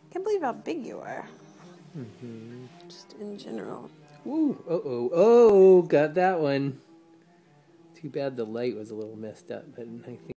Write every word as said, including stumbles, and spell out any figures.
Can't believe how big you are. Mm-hmm. Just in general. Ooh, uh-oh, oh, got that one. Too bad the light was a little messed up, but I think